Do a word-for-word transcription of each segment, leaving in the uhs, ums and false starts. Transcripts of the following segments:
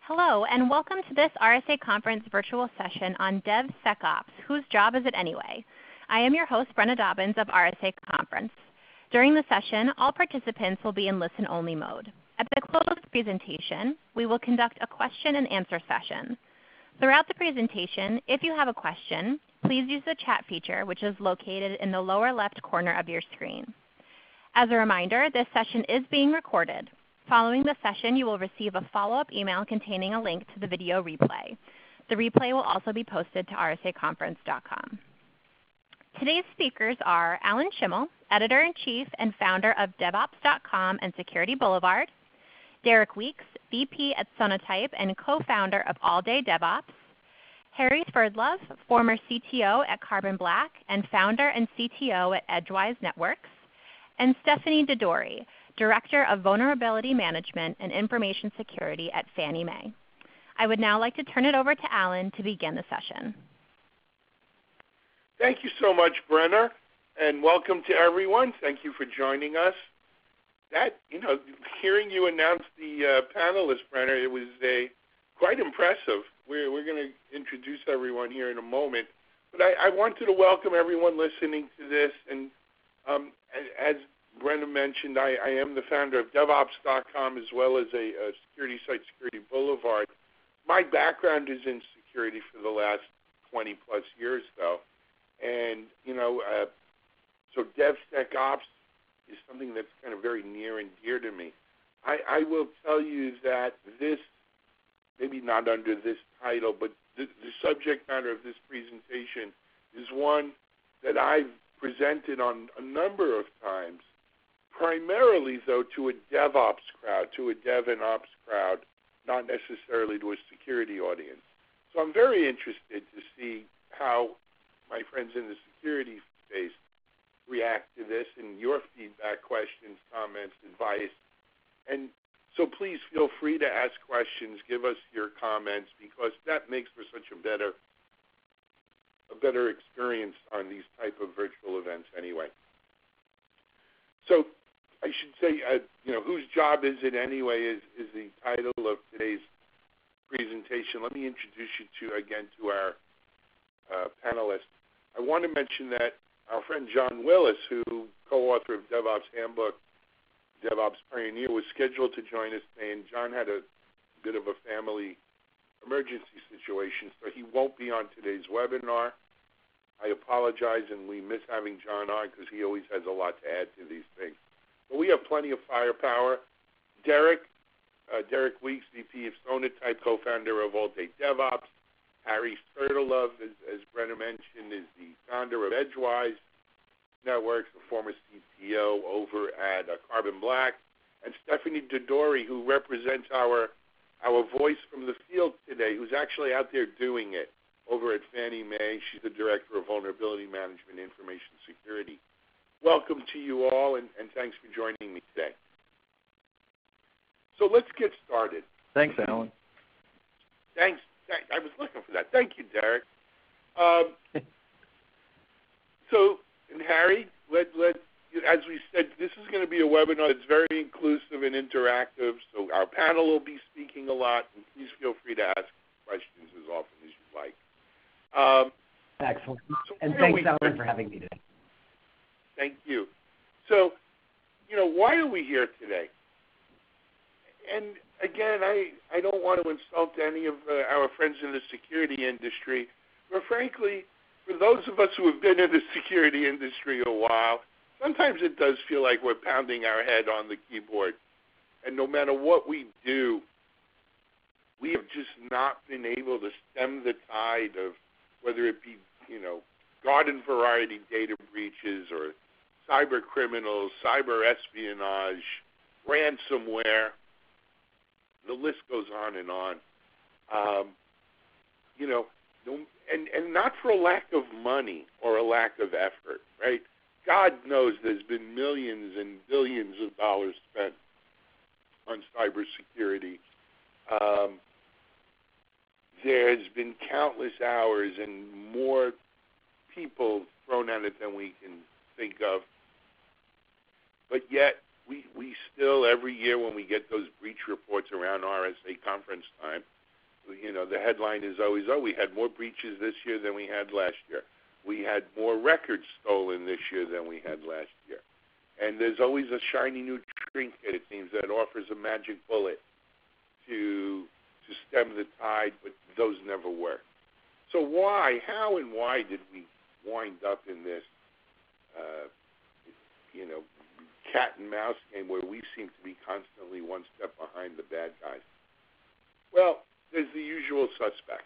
Hello, and welcome to this R S A Conference virtual session on DevSecOps, whose job is it anyway? I am your host, Brenna Dobbins of R S A Conference. During the session, all participants will be in listen-only mode. At the close of the presentation, we will conduct a question and answer session. Throughout the presentation, if you have a question, please use the chat feature, which is located in the lower left corner of your screen. As a reminder, this session is being recorded. Following the session, you will receive a follow-up email containing a link to the video replay. The replay will also be posted to R S A conference dot com. Today's speakers are Alan Shimel, Editor-in-Chief and founder of DevOps dot com and Security Boulevard; Derek Weeks, V P at Sonatype and co-founder of All Day DevOps; Harry Sverdlove, former C T O at Carbon Black and founder and C T O at Edgewise Networks; and Stephanie Derdouri, Director of Vulnerability Management and Information Security at Fannie Mae. I would now like to turn it over to Alan to begin the session. Thank you so much, Brenna, and welcome to everyone. Thank you for joining us. That, you know, hearing you announce the uh, panelists, Brenna, it was a, quite impressive. We're, we're going to introduce everyone here in a moment. But I, I wanted to welcome everyone listening to this. And um, as Brenna mentioned, I, I am the founder of DevOps dot com as well as a, a security site, Security Boulevard. My background is in security for the last twenty plus years, though. And, you know, uh, so DevSecOps is something that's kind of very near and dear to me. I, I will tell you that this, maybe not under this title, but the, the subject matter of this presentation is one that I've presented on a number of times, primarily, though, to a DevOps crowd, to a Dev and Ops crowd, not necessarily to a security audience. So I'm very interested to see how my friends in the security space react to this and your feedback, questions, comments, advice. And so please feel free to ask questions, give us your comments, because that makes for such a better, a better experience on these type of virtual events anyway. So I should say, uh, you know, whose job is it anyway is, is the title of today's presentation. Let me introduce you to, again, to our uh, panelists. I want to mention that our friend John Willis, who co-author of DevOps Handbook, DevOps Pioneer, was scheduled to join us today, and John had a bit of a family emergency situation, so he won't be on today's webinar. I apologize, and we miss having John on because he always has a lot to add to these things. But we have plenty of firepower. Derek, uh, Derek Weeks, V P of Sonatype, co-founder of All Day DevOps. Harry Sverdlove, as, as Brenna mentioned, is the founder of Edgewise Networks, a former C T O over at uh, Carbon Black. And Stephanie Derdouri, who represents our, our voice from the field today, who's actually out there doing it over at Fannie Mae. She's the Director of Vulnerability Management and Information Security. Welcome to you all, and, and thanks for joining me today. So let's get started. Thanks, Alan. Thanks. I was looking for that. Thank you, Derek. Um, so, and Harry, let, let, as we said, this is going to be a webinar that's very inclusive and interactive, so our panel will be speaking a lot, and please feel free to ask questions as often as you'd like. Um, Excellent. so and thanks, Alan, for having me today. Thank you. So, you know, why are we here today? And again, I, I don't want to insult any of uh, our friends in the security industry, but frankly, for those of us who have been in the security industry a while, sometimes it does feel like we're pounding our head on the keyboard. And no matter what we do, we have just not been able to stem the tide of whether it be, you know, garden variety data breaches or cyber criminals, cyber espionage, ransomware. The list goes on and on. Um, you know, and, and not for a lack of money or a lack of effort, right? God knows there's been millions and billions of dollars spent on cybersecurity. Um, there's been countless hours and more people thrown at it than we can think of. But yet, we, we still, every year when we get those breach reports around around R S A conference time, you know, the headline is always, oh, we had more breaches this year than we had last year. We had more records stolen this year than we had last year. And there's always a shiny new trinket, it seems, that offers a magic bullet to to stem the tide, but those never work. So why, how and why did we wind up in this, uh, you know, cat and mouse game where we seem to be constantly one step behind the bad guys? Well, there's the usual suspects.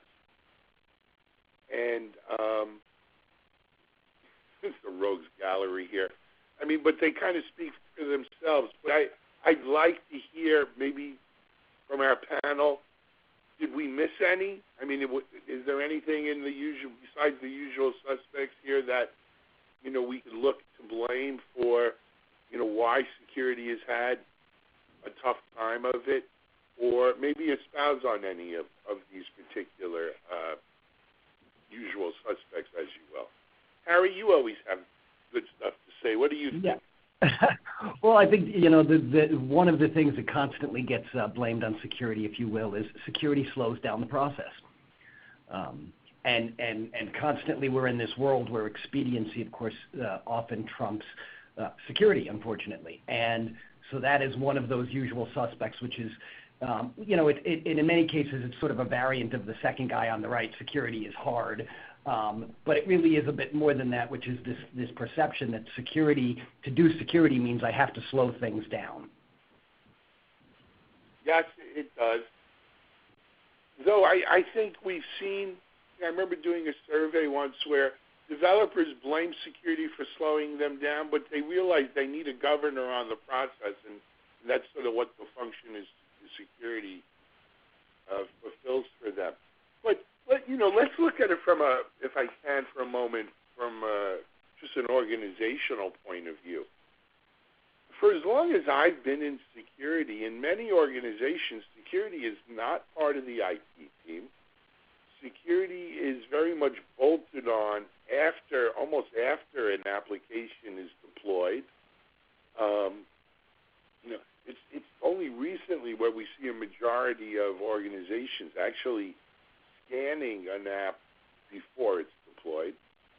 And um, it's the rogues gallery here. I mean, but they kind of speak for themselves. But I, I'd like to hear maybe from our panel, did we miss any? I mean, it, is there anything in the usual, besides the usual suspects here that, you know, we could look to blame for, you know, why security has had a tough time of it? Or maybe espouse on any of, of these particular uh, usual suspects, as you will. Harry, you always have good stuff to say. What do you think? Yeah. Well, I think, you know, the, the, one of the things that constantly gets uh, blamed on security, if you will, is security slows down the process. Um, and, and, and constantly we're in this world where expediency, of course, uh, often trumps uh, security, unfortunately. And so that is one of those usual suspects, which is, um, you know, it, it, in many cases it's sort of a variant of the second guy on the right, security is hard. Um, but it really is a bit more than that, which is this, this perception that security, to do security means I have to slow things down. Yes, it does. Though I, I think we've seen, I remember doing a survey once where developers blame security for slowing them down, but they realize they need a governor on the process, and that's sort of what the function is, security uh, fulfills for them. But But, you know, let's look at it from a, if I can for a moment, from a, just an organizational point of view. For as long as I've been in security, in many organizations, security is not part of the I T team. Security is very much bolted on after, almost after an application is deployed. Um, you know, it's, it's only recently where we see a majority of organizations actually scanning an app before it's deployed.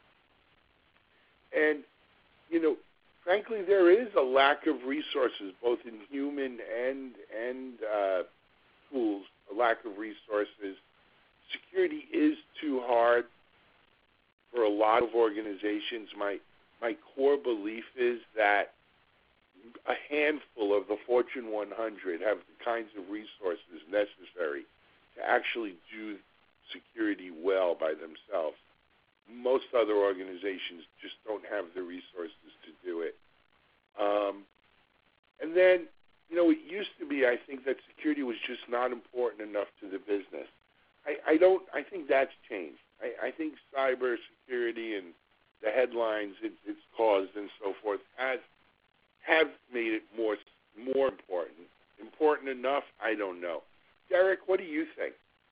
And, you know, frankly, there is a lack of resources, both in human and, and uh, tools, a lack of resources. Security is too hard for a lot of organizations. My, my core belief is that a handful of the Fortune one hundred have the kinds of resources necessary to actually do security well by themselves. Most other organizations just don't have the resources to do it. Um, and then, you know, it used to be, I think, that security was just not important enough to the business. I, I don't, I think that's changed. I, I think cyber security and the headlines it, it's caused and so forth has, have made it more, more important. Important enough? I don't know. Derek, what do you think?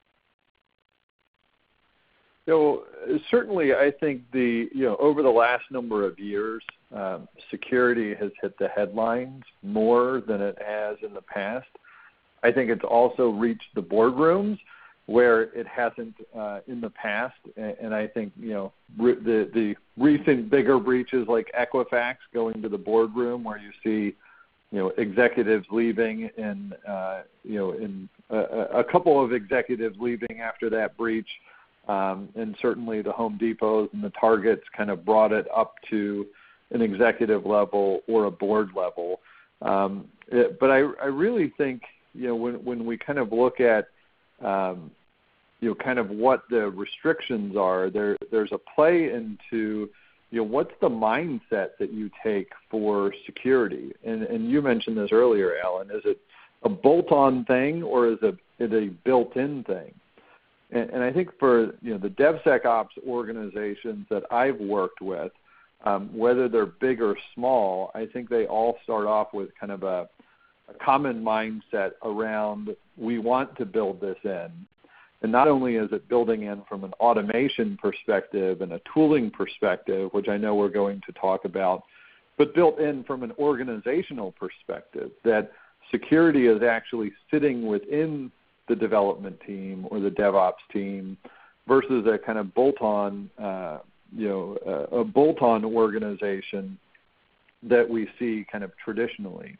So certainly, I think the you know over the last number of years, um, security has hit the headlines more than it has in the past. I think it's also reached the boardrooms where it hasn't uh, in the past. And, and I think you know re- the the recent bigger breaches like Equifax going to the boardroom, where you see you know executives leaving, and uh, you know in a, a couple of executives leaving after that breach. Um, and certainly the Home Depots and the Targets kind of brought it up to an executive level or a board level. Um, it, but I, I really think, you know, when, when we kind of look at, um, you know, kind of what the restrictions are, there, there's a play into, you know, what's the mindset that you take for security? And, and you mentioned this earlier, Alan. Is it a bolt-on thing or is it, it a built-in thing? And, and I think for you know the DevSecOps organizations that I've worked with, um, whether they're big or small, I think they all start off with kind of a, a common mindset around we want to build this in. And not only is it building in from an automation perspective and a tooling perspective, which I know we're going to talk about, but built in from an organizational perspective that security is actually sitting within the development team or the DevOps team versus a kind of bolt-on, uh, you know, uh, a bolt-on organization that we see kind of traditionally.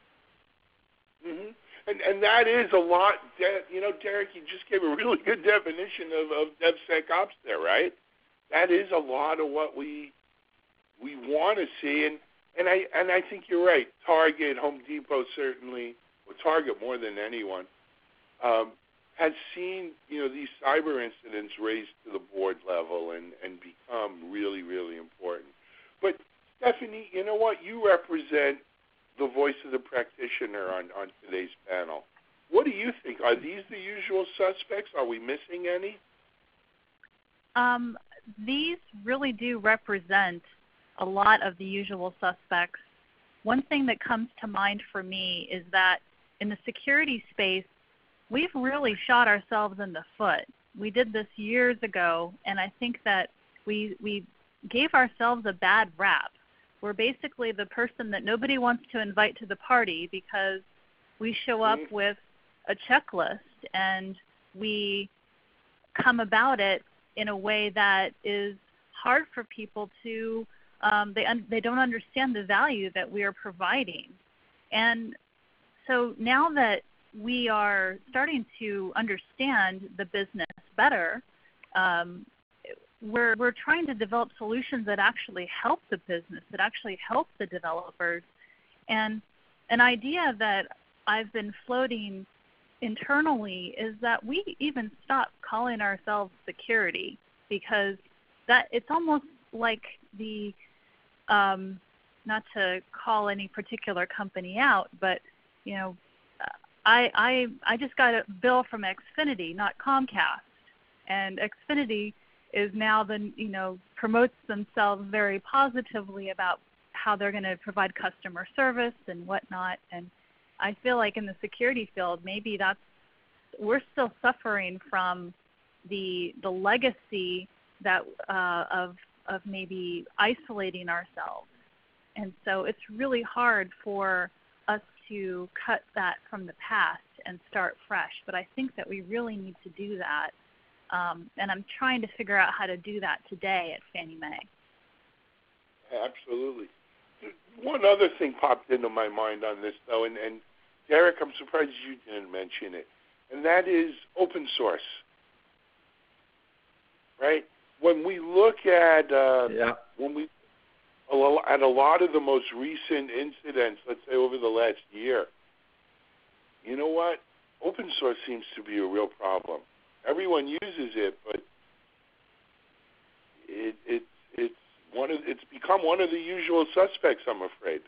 Mm-hmm. And, and that is a lot, you know, Derek, you just gave a really good definition of, of DevSecOps there, right? That is a lot of what we we want to see, and, and I and I think you're right. Target, Home Depot certainly, or Target more than anyone, um, has seen, you know, these cyber incidents raised to the board level and, and become really, really important. But Stephanie, you know what? You represent the voice of the practitioner on, on today's panel. What do you think? Are these the usual suspects? Are we missing any? Um, these really do represent a lot of the usual suspects. One thing that comes to mind for me is that in the security space, we've really shot ourselves in the foot. We did this years ago, and I think that we, we gave ourselves a bad rap. We're basically the person that nobody wants to invite to the party because we show up with a checklist and we come about it in a way that is hard for people to, um, they, un- they don't understand the value that we are providing. And so now that we are starting to understand the business better, um, We're, we're trying to develop solutions that actually help the business, that actually help the developers. And an idea that I've been floating internally is that we even stop calling ourselves security, because that it's almost like the, um, not to call any particular company out, but you know, I, I, I just got a bill from Xfinity, not Comcast, and Xfinity is now the, you know, promotes themselves very positively about how they're going to provide customer service and whatnot. And I feel like in the security field, maybe that's, we're still suffering from the the legacy that uh, of of maybe isolating ourselves. And so it's really hard for us to cut that from the past and start fresh. But I think that we really need to do that. Um, and I'm trying to figure out how to do that today at Fannie Mae. Absolutely. One other thing popped into my mind on this, though, and, and Derek, I'm surprised you didn't mention it, and that is open source, right? When we look at uh, yeah. when we at a lot of the most recent incidents, let's say over the last year, you know what? Open source seems to be a real problem. Everyone uses it, but it, it, it's one of it's become one of the usual suspects, I'm afraid.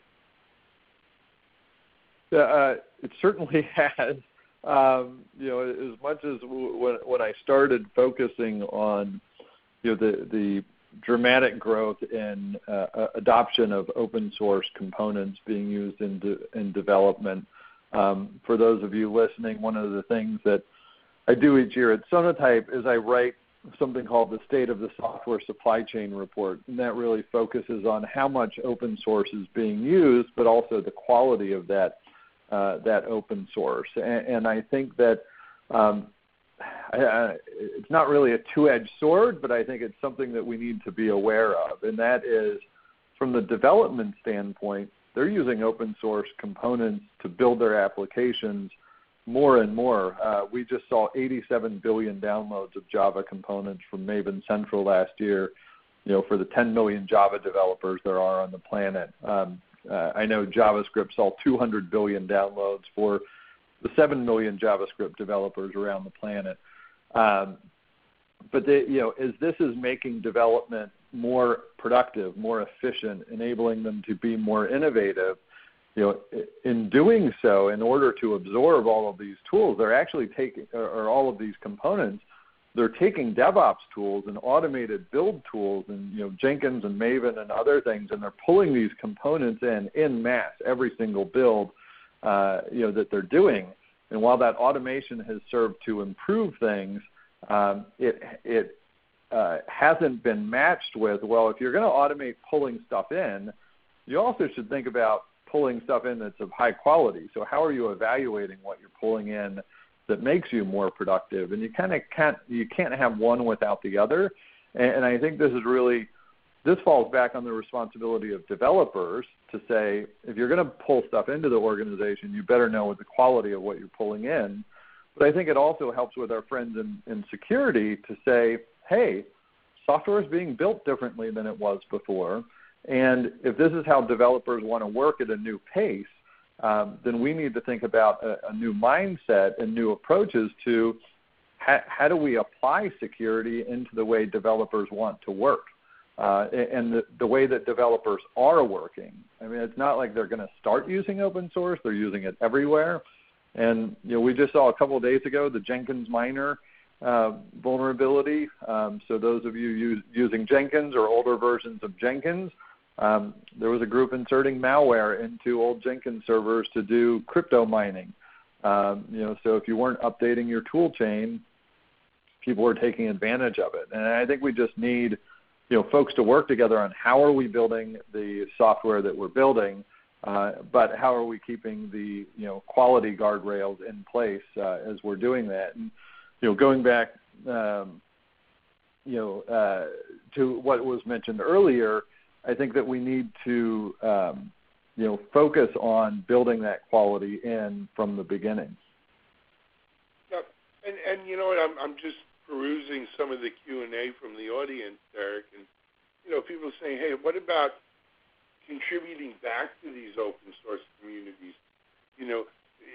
Yeah, uh, it certainly has. Um, you know, as much as w- when when I started focusing on, you know, the the dramatic growth in uh, adoption of open source components being used in de- in development. Um, for those of you listening, one of the things that I do each year at Sonatype is I write something called the State of the Software Supply Chain Report, and that really focuses on how much open source is being used, but also the quality of that uh, that open source. And, and I think that um, I, I, it's not really a two-edged sword, but I think it's something that we need to be aware of, and that is from the development standpoint, they're using open source components to build their applications more and more. Uh, we just saw eighty-seven billion downloads of Java components from Maven Central last year, you know, for the ten million Java developers there are on the planet. Um, uh, I know JavaScript saw two hundred billion downloads for the seven million JavaScript developers around the planet. Um, but, they, you know, as this is making development more productive, more efficient, enabling them to be more innovative, you know, in doing so, in order to absorb all of these tools, they're actually taking, or all of these components, they're taking DevOps tools and automated build tools and, you know, Jenkins and Maven and other things, and they're pulling these components in en masse, every single build, uh, you know, that they're doing. And while that automation has served to improve things, um, it, it uh, hasn't been matched with, well, if you're going to automate pulling stuff in, you also should think about pulling stuff in that's of high quality. So how are you evaluating what you're pulling in that makes you more productive? And you kind of can't, you can't have one without the other. And, and I think this is really, this falls back on the responsibility of developers to say, if you're going to pull stuff into the organization, you better know the quality of what you're pulling in. But I think it also helps with our friends in, in security to say, hey, software is being built differently than it was before. And if this is how developers want to work at a new pace, um, then we need to think about a, a new mindset and new approaches to ha- how do we apply security into the way developers want to work. Uh, and the, the way that developers are working. I mean, it's not like they're going to start using open source. They're using it everywhere. And, you know, we just saw a couple of days ago the Jenkins minor uh, vulnerability. Um, so those of you use, using Jenkins or older versions of Jenkins, um, there was a group inserting malware into old Jenkins servers to do crypto mining. Um, you know, so if you weren't updating your tool chain, people were taking advantage of it. And I think we just need you know, folks to work together on how are we building the software that we're building, uh, but how are we keeping the, you know, quality guardrails in place uh, as we're doing that. And, you know, going back, um, you know, uh, to what was mentioned earlier, I think that we need to, um, you know, focus on building that quality in from the beginning. Yeah, and, and you know what, I'm, I'm just perusing some of the Q and A from the audience, Derek, and you know, people saying, "Hey, what about contributing back to these open source communities? You know,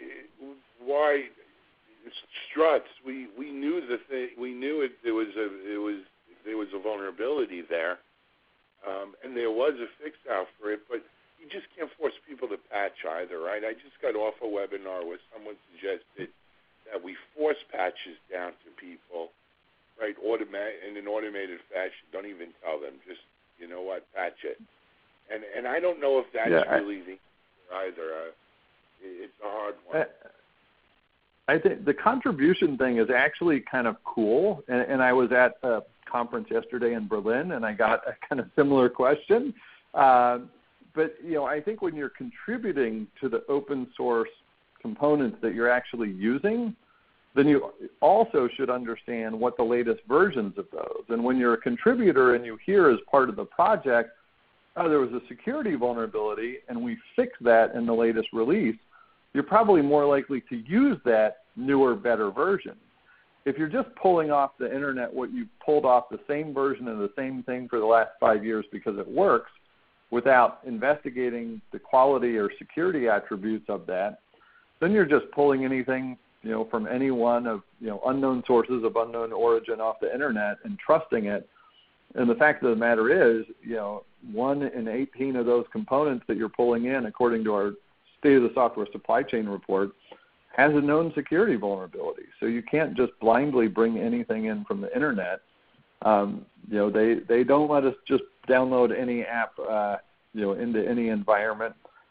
why struts? We we knew the thing. We knew it. There was a it was there was a vulnerability there, um, and there was a fix out for it. But you just can't force people to patch either, right? I just got off a webinar where someone suggested that we force patches down to people. Right, automatic in an automated fashion. Don't even tell them. Just, you know what, patch it. And and I don't know if that's yeah, really the either. Uh, it's a hard one. I think the contribution thing is actually kind of cool. And, and I was at a conference yesterday in Berlin, and I got a kind of similar question. Uh, but you know, I think when you're contributing to the open source components that you're actually using, then you also should understand what the latest versions of those. And when you're a contributor and you hear as part of the project, oh, there was a security vulnerability and we fixed that in the latest release, you're probably more likely to use that newer, better version. If you're just pulling off the internet what you pulled off the same version of the same thing for the last five years because it works without investigating the quality or security attributes of that, then you're just pulling anything you know, from any one of, you know, unknown sources of unknown origin off the internet and trusting it. And the fact of the matter is, you know, one in eighteen of those components that you're pulling in, according to our State of the Software Supply Chain report, has a known security vulnerability. So you can't just blindly bring anything in from the internet. Um, you know, they, they don't let us just download any app, uh, you know, into any environment.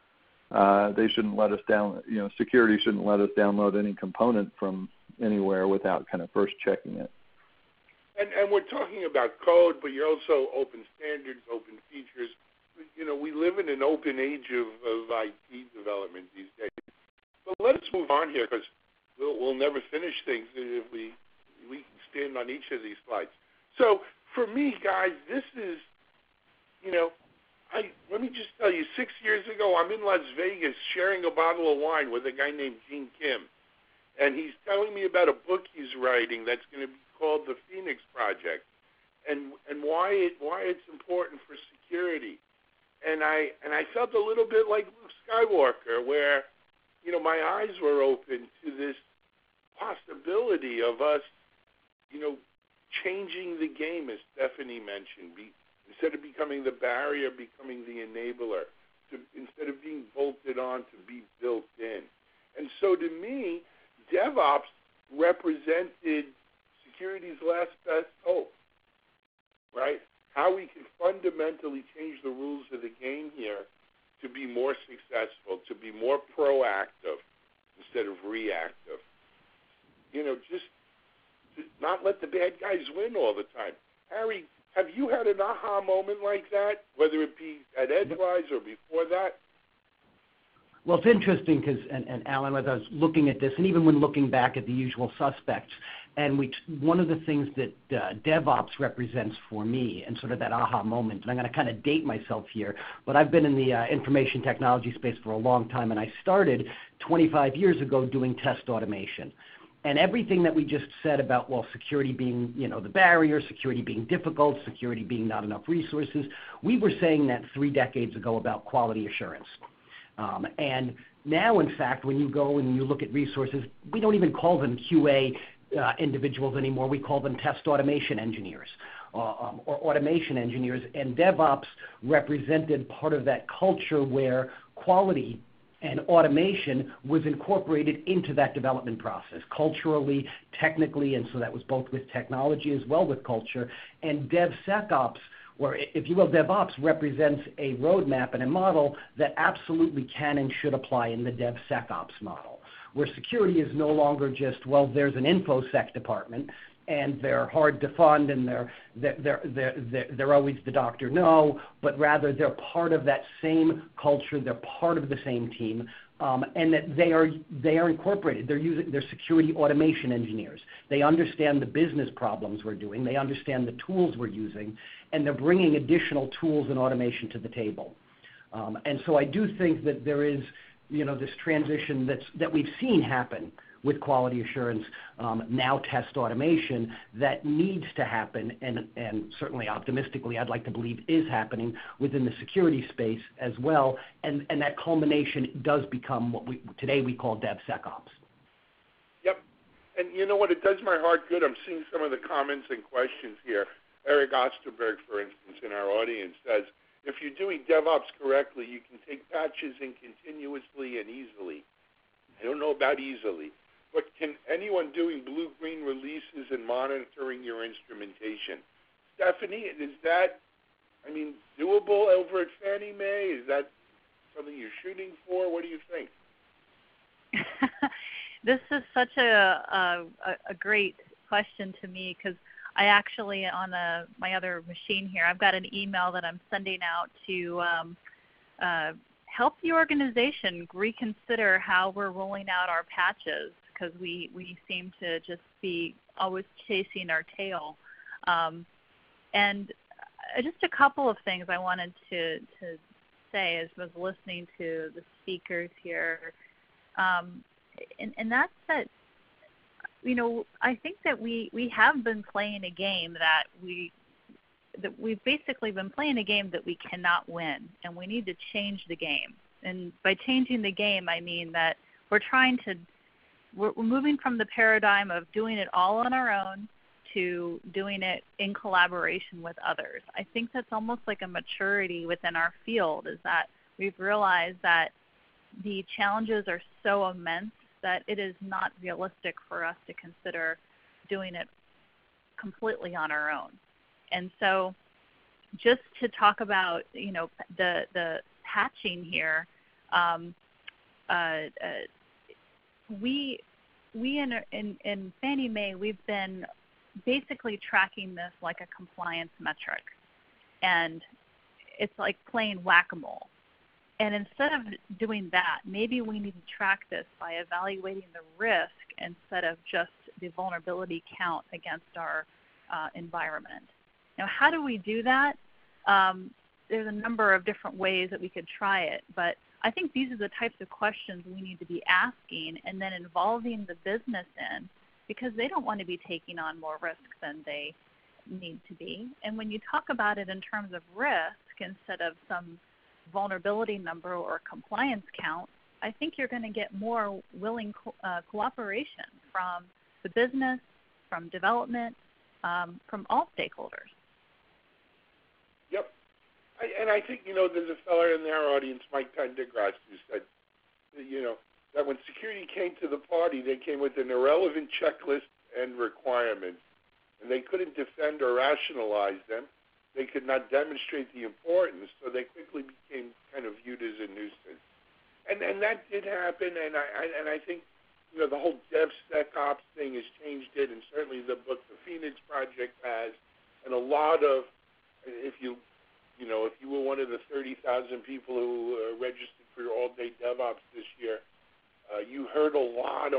Uh, they shouldn't let us down, you know, security shouldn't let us download any component from anywhere without kind of first checking it. And, and we're talking about code, but you're also open standards, open features. You know, we live in an open age of, of I T development these days. But let us move on here because we'll, we'll never finish things if we, we can stand on each of these slides. So for me, guys, this is, you know, I, let me just tell you, six years ago, I'm in Las Vegas sharing a bottle of wine with a guy named Gene Kim. And he's telling me about a book he's writing that's going to be called The Phoenix Project and and why it why it's important for security. And I and I felt a little bit like Luke Skywalker, where, you know, my eyes were open to this possibility of us, you know, changing the game, as Stephanie mentioned, be, instead of becoming the barrier, becoming the enabler, to, instead of being bolted on, to be built in. And so to me, DevOps represented security's last best hope, right? How we can fundamentally change the rules of the game here to be more successful, to be more proactive instead of reactive. You know, just to not let the bad guys win all the time. Harry, have you had an aha moment like that, whether it be at Edgewise or before that? Well, it's interesting because, and, and Alan, as I was looking at this, and even when looking back at the usual suspects, and we, one of the things that uh, DevOps represents for me, and sort of that aha moment, and I'm going to kind of date myself here, but I've been in the uh, information technology space for a long time, and I started twenty-five years ago doing test automation. And everything that we just said about, well, security being, you know, the barrier, security being difficult, security being not enough resources, we were saying that three decades ago about quality assurance. Um, and now, in fact, when you go and you look at resources, we don't even call them Q A uh, individuals anymore. We call them test automation engineers uh, um, or automation engineers. And DevOps represented part of that culture where quality and automation was incorporated into that development process, culturally, technically, and so that was both with technology as well with culture. And DevSecOps, or if you will, DevOps represents a roadmap and a model that absolutely can and should apply in the DevSecOps model, where security is no longer just, well, there's an InfoSec department, and they're hard to fund, and they're, they're, they're, they're, they're always the doctor no, but rather they're part of that same culture, they're part of the same team, um, and that they are, they are incorporated. They're, using, they're security automation engineers. They understand the business problems we're doing, they understand the tools we're using, and they're bringing additional tools and automation to the table. Um, and so I do think that there is, you know, this transition that's, that we've seen happen with quality assurance, um, now test automation, that needs to happen, and, and certainly optimistically I'd like to believe is happening within the security space as well, and, and that culmination does become what we today we call DevSecOps. Yep, and you know what, it does my heart good. I'm seeing some of the comments and questions here. Eric Osterberg, for instance, in our audience says, if you're doing DevOps correctly, you can take patches in continuously and easily. I don't know about easily. But can anyone doing blue-green releases and monitoring your instrumentation? Stephanie, is that, I mean, doable over at Fannie Mae? Is that something you're shooting for? What do you think? This is such a, a, a great question to me, because I actually, on a, my other machine here, I've got an email that I'm sending out to um, uh, help the organization reconsider how we're rolling out our patches, because we, we seem to just be always chasing our tail. Um, and just a couple of things I wanted to, to say as I was listening to the speakers here. Um, and, and that's that, you know, I think that we, we have been playing a game that we, that we've basically been playing a game that we cannot win, and we need to change the game. And by changing the game, I mean that we're trying to, we're, we're moving from the paradigm of doing it all on our own to doing it in collaboration with others. I think that's almost like a maturity within our field, is that we've realized that the challenges are so immense that it is not realistic for us to consider doing it completely on our own. And so just to talk about, you know, the, the patching here, um, uh, uh, we, we in, in, in Fannie Mae, we've been basically tracking this like a compliance metric. And it's like playing whack-a-mole. And instead of doing that, maybe we need to track this by evaluating the risk instead of just the vulnerability count against our uh, environment. Now, how do we do that? Um, there's a number of different ways that we could try it, but I think these are the types of questions we need to be asking and then involving the business in, because they don't want to be taking on more risk than they need to be. And when you talk about it in terms of risk instead of some vulnerability number or compliance count, I think you're going to get more willing co uh, cooperation from the business, from development, um, from all stakeholders. Yep. I, and I think, you know, there's a fellow in our audience, Mike Pendergrass, who said, you know, that when security came to the party, they came with an irrelevant checklist and requirements, and they couldn't defend or rationalize them. They could not demonstrate the importance, so they quickly became kind of viewed as a nuisance. And and that did happen, and I, I and I think, you know, the whole DevSecOps thing has changed it, and certainly the book the Phoenix Project has, and a lot of, if you, you know, if you were one of the thirty thousand people who uh, registered for your all-day DevOps this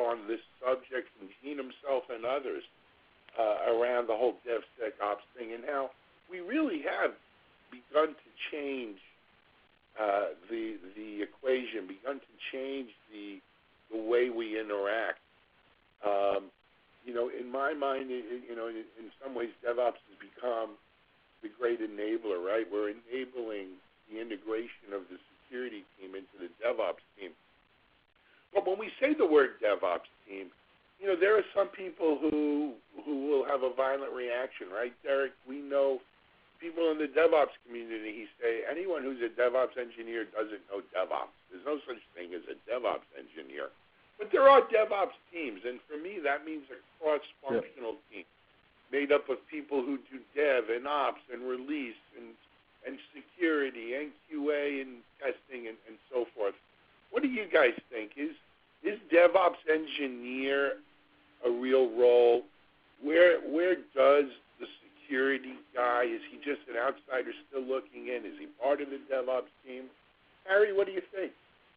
on this subject from Gene himself and others uh, around the whole DevSecOps thing and how we really have begun to change uh, the the equation, begun to change the the way we interact. Um, you know, in my mind, it, you know, in, in some ways, DevOps has become the great enabler, right? We're enabling the integration of the security team into the DevOps team. But when we say the word DevOps team, you know, there are some people who who will have a violent reaction, right, Derek? We know people in the DevOps community say anyone who's a DevOps engineer doesn't know DevOps. There's no such thing as a DevOps engineer. But there are DevOps teams, and for me that means a cross-functional yep. team made up of people who do dev and ops and release and, and security and Q A and testing and, and so forth. What do you guys think? Is, is DevOps engineer a real role? Where, where does the security guy, is he just an outsider still looking in? Is he part of the DevOps team? Harry, what do you think?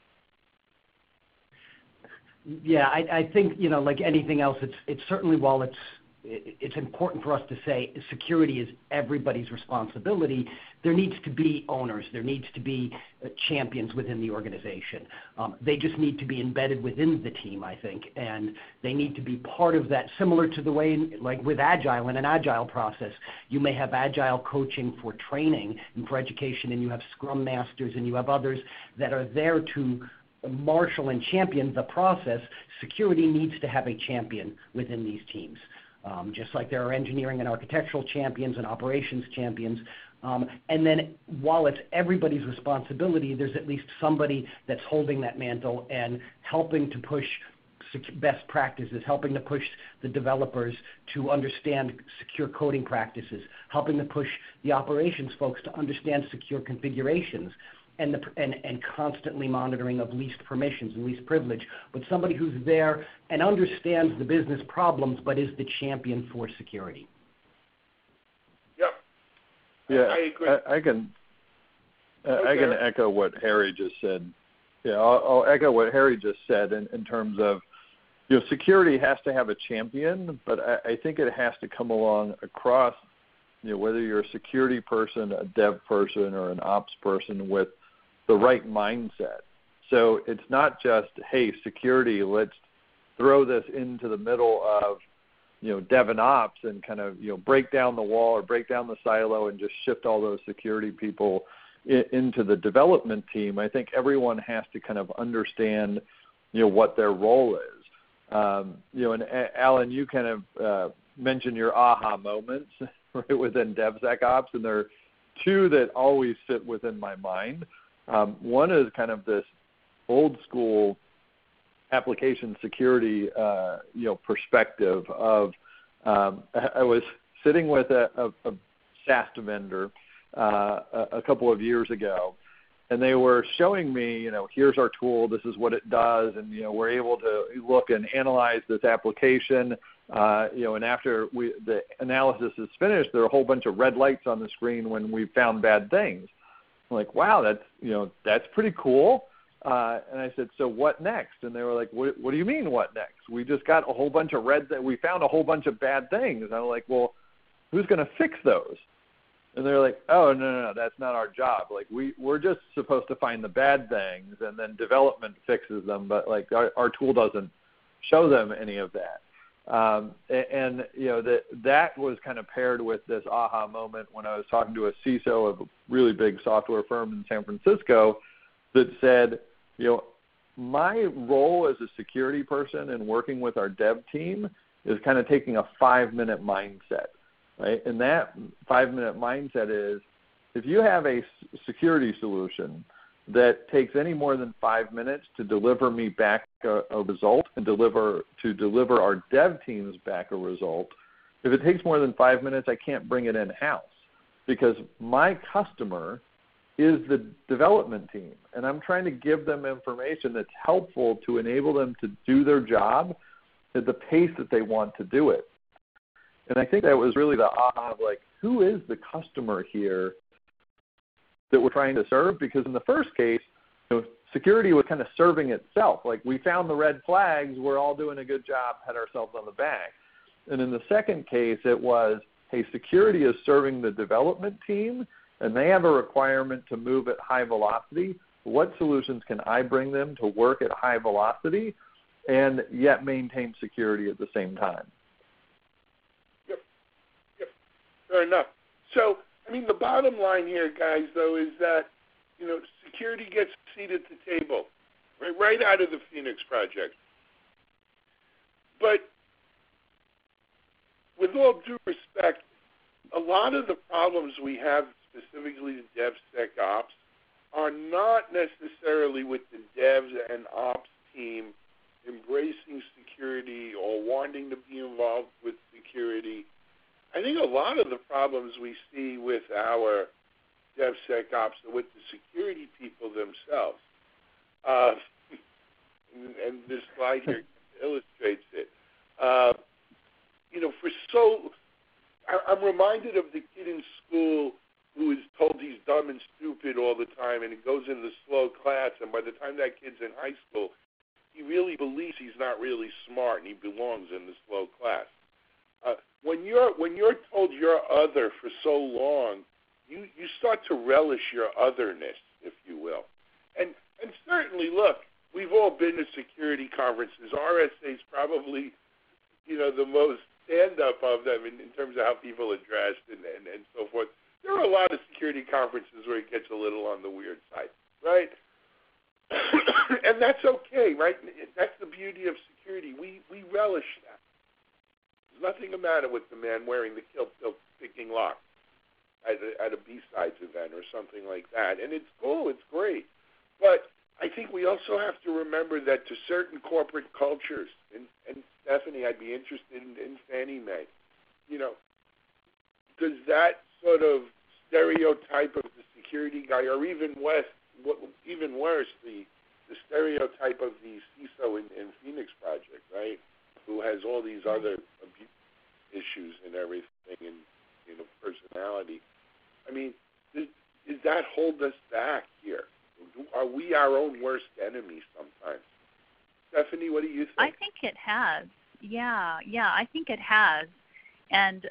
Yeah, I, I think, you know, like anything else, it's it's certainly, while it's it's important for us to say security is everybody's responsibility, there needs to be owners, there needs to be uh, champions within the organization. Um, they just need to be embedded within the team, I think, and they need to be part of that, similar to the way, in, like with Agile, in an Agile process, you may have Agile coaching for training and for education, and you have Scrum Masters, and you have others that are there to marshal and champion the process. Security needs to have a champion within these teams. Um, just like there are engineering and architectural champions and operations champions. Um, and then while it's everybody's responsibility, there's at least somebody that's holding that mantle and helping to push best practices, helping to push the developers to understand secure coding practices, helping to push the operations folks to understand secure configurations, and, the, and, and constantly monitoring of least permissions and least privilege, but somebody who's there and understands the business problems but is the champion for security. Yep. Yeah, I agree. I, I can uh, okay. I can echo what Harry just said. Yeah, I'll, I'll echo what Harry just said in, in terms of, you know, security has to have a champion, but I, I think it has to come along across, you know, whether you're a security person, a dev person, or an ops person with the right mindset. So it's not just, hey, security, let's throw this into the middle of, you know, dev and ops and kind of, you know, break down the wall or break down the silo and just shift all those security people I- into the development team. I think everyone has to kind of understand, you know, what their role is. Um, you know, and Alan, you kind of uh, mentioned your aha moments right within DevSecOps, and there are two that always sit within my mind. Um, one is kind of this old school application security, uh, you know, perspective of, um, I was sitting with a, a, a SaaS vendor uh, a, a couple of years ago, and they were showing me, you know, here's our tool, this is what it does, and, you know, we're able to look and analyze this application, uh, you know, and after we, the analysis is finished, there are a whole bunch of red lights on the screen when we found bad things. I'm like, wow, that's, you know, that's pretty cool. Uh, and I said, so what next? And they were like, what, what do you mean what next? We just got a whole bunch of red, th- we found a whole bunch of bad things. And I'm like, well, who's going to fix those? And they're like, oh, no, no, no, that's not our job. Like, we, we're just supposed to find the bad things, and then development fixes them. But, like, our, our tool doesn't show them any of that. Um, and, and, you know, that that was kind of paired with this aha moment when I was talking to a C I S O of a really big software firm in San Francisco that said, you know, my role as a security person and working with our dev team is kind of taking a five-minute mindset, right? And that five-minute mindset is, if you have a security solution that takes any more than five minutes to deliver me back a, a result and deliver to deliver our dev teams back a result, if it takes more than five minutes, I can't bring it in-house because my customer is the development team, and I'm trying to give them information that's helpful to enable them to do their job at the pace that they want to do it. And I think that was really the aha of, like, who is the customer here that we're trying to serve? Because in the first case, you know, security was kind of serving itself. Like, we found the red flags, we're all doing a good job, pat ourselves on the back. And in the second case, it was, hey, security is serving the development team, and they have a requirement to move at high velocity. What solutions can I bring them to work at high velocity and yet maintain security at the same time? Yep. Yep. Fair enough. So, I mean, the bottom line here, guys, though, is that, you know, security gets a seat at the table, right, right out of the Phoenix Project. But with all due respect, a lot of the problems we have specifically to DevSecOps are not necessarily with the devs and ops team embracing security or wanting to be involved with security. I think a lot of the problems we see with our DevSecOps are with the security people themselves. Uh, and, and this slide here illustrates it. Uh, you know, for so, I, I'm reminded of the kid in school who is told he's dumb and stupid all the time, and he goes into the slow class, and by the time that kid's in high school, he really believes he's not really smart and he belongs in the slow class. Uh, when you're when you're told you're other for so long, you, you start to relish your otherness, if you will. And and certainly, look, we've all been to security conferences. R S A is probably, you know, the most stand-up of them in, in terms of how people are dressed and, and, and so forth. There are a lot of security conferences where it gets a little on the weird side, right? And that's okay, right? That's the beauty of security. We we relish that. There's nothing the matter with the man wearing the kilt-tilt picking lock at a, at a B-Sides event or something like that. And it's cool. It's great. But I think we also have to remember that to certain corporate cultures, and, and Stephanie, I'd be interested in, in Fannie Mae, you know, does that sort of stereotype of the security guy, or even worse, even worse, the, the stereotype of the C I S O in, in Phoenix Project, right, who has all these other abuse issues and everything, and, you know, personality. I mean, does, does that hold us back here? Are we our own worst enemy sometimes? Stephanie, what do you think? I think it has. Yeah, yeah, I think it has. And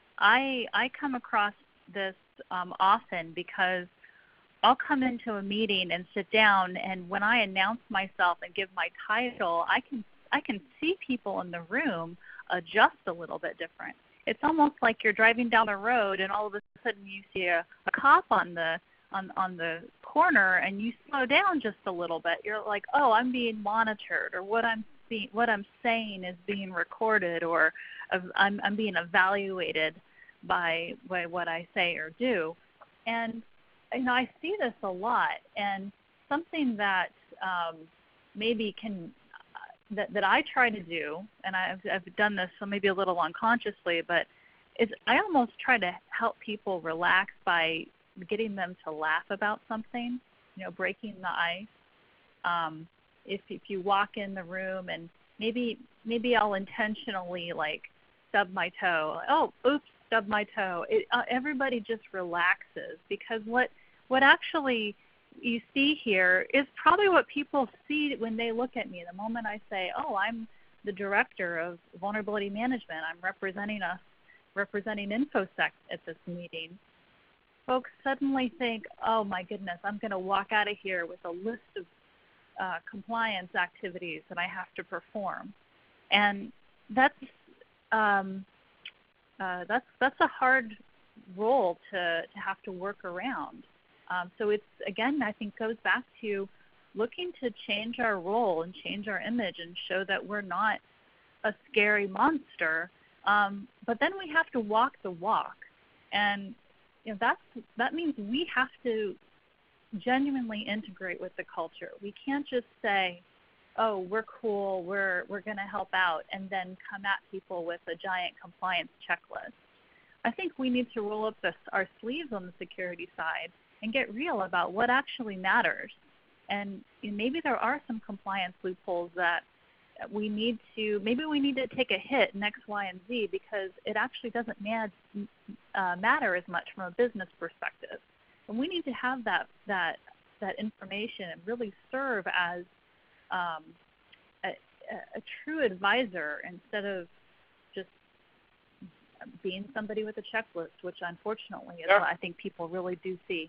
I I come across this um, often because I'll come into a meeting and sit down, and when I announce myself and give my title, I can I can see people in the room adjust a little bit different. It's almost like you're driving down the road, and all of a sudden you see a, a cop on the on on the corner, and you slow down just a little bit. You're like, oh, I'm being monitored, or what I'm see, what I'm saying is being recorded, or I'm I'm being evaluated by by what I say or do. And you know, I see this a lot, and something that um, maybe can uh, that that I try to do, and I've I've done this so maybe a little unconsciously, but is I almost try to help people relax by getting them to laugh about something, you know, breaking the ice. Um, if if you walk in the room and maybe maybe I'll intentionally like stub my toe. Oh, oops, stub my toe. It, uh, everybody just relaxes, because what what actually you see here is probably what people see when they look at me. The moment I say, oh, I'm the director of vulnerability management, I'm representing us, representing InfoSec at this meeting, folks suddenly think, oh my goodness, I'm going to walk out of here with a list of uh, compliance activities that I have to perform. And that's um, uh, that's that's a hard role to, to have to work around. Um, so it's, again, I think goes back to looking to change our role and change our image and show that we're not a scary monster. Um, but then we have to walk the walk. And you know, that's, that means we have to genuinely integrate with the culture. We can't just say, oh, we're cool, we're, we're going to help out, and then come at people with a giant compliance checklist. I think we need to roll up the, our sleeves on the security side and get real about what actually matters. And maybe there are some compliance loopholes that we need to, maybe we need to take a hit in X, Y, and Z because it actually doesn't mad, uh, matter as much from a business perspective. And we need to have that, that that information and really serve as um, a, a true advisor instead of just being somebody with a checklist, which unfortunately is yeah. what I think people really do see.